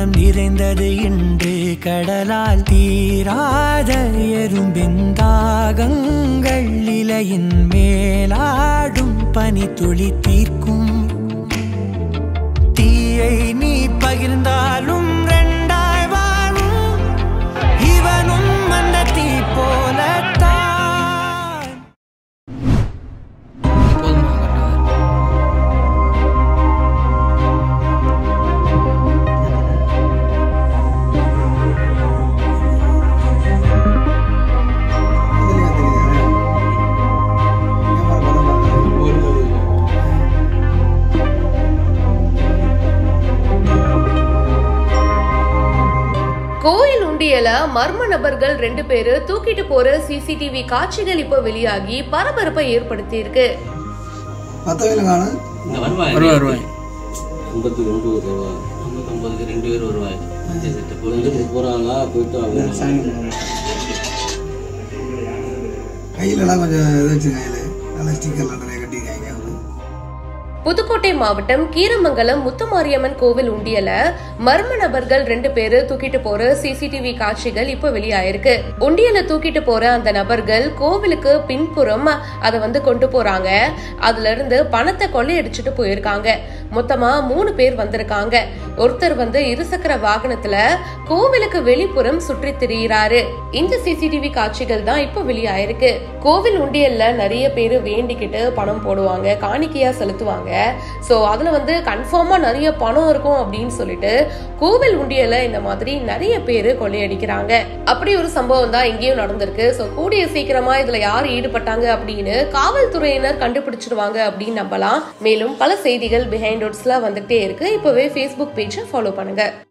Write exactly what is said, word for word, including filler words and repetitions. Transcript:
மனம் நிறைந்தது இன்று கடலால் தீராத எறும்பிந்தாகங்கள் இலையின் மேலாடும் பனி துளி தீர்க்கும் தீயை நீ பகிர்ந்தாலும் ரெண்டாய் வாழும் இவனும் அந்த தீ போலத்தான். கோயில் உண்டியல மர்ம நபர்கள் ரெண்டு பேரு தூக்கிட்டு போற சிசிடிவி காட்சிகள் இப்ப வெளியாகி பரபரப்பை ஏற்படுத்தி இருக்கு. புதுக்கோட்டை மாவட்டம் கீரமங்கலம் முத்துமாரியம்மன் கோவில் உண்டியல மர்ம நபர்கள் ரெண்டு பேரு தூக்கிட்டு போற சிசிடிவி காட்சிகள் இப்ப வெளியாயிருக்கு. உண்டியல தூக்கிட்டு போற அந்த நபர்கள் கோவிலுக்கு பின்புறம் அதை வந்து கொண்டு போறாங்க. அதுல இருந்து பணத்தை கொள்ளையடிச்சுட்டு போயிருக்காங்க. மொத்தமா மூணு பேர் வந்திருக்காங்க. ஒருத்தர் வந்து இருசக்கர வாகனத்துல கோவிலுக்கு வெளிப்புறம் சுற்றி திரியிறாரு. இந்த சிசிடிவி காட்சிகள் தான் இப்ப வெளியாயிருக்கு. கோவில் உண்டியல்ல நிறைய பேரு வேண்டிக்கிட்டு பணம் போடுவாங்க, காணிக்கையா செலுத்துவாங்க. சோ அதுல வந்து கன்ஃபார்மா நிறைய பணம் இருக்கும் அப்படின்னு சொல்லிட்டு கோவில் உண்டியல இந்த மாதிரி நிறைய பேரு கொள்ளையடிக்கிறாங்க. அப்படி ஒரு சம்பவம் தான் இங்கேயும் நடந்திருக்கு. சோ கூடிய சீக்கிரமா இதுல யார் ஈடுபட்டாங்க அப்படின்னு காவல்துறையினர் கண்டுபிடிச்சிருவாங்க அப்படின்னு நம்பலாம். மேலும் பல செய்திகள் பிஹைண்ட் ரூட்ஸ்ல வந்துட்டே இருக்கு. இப்பவே Facebook பேஜை ஃபாலோ பண்ணுங்க.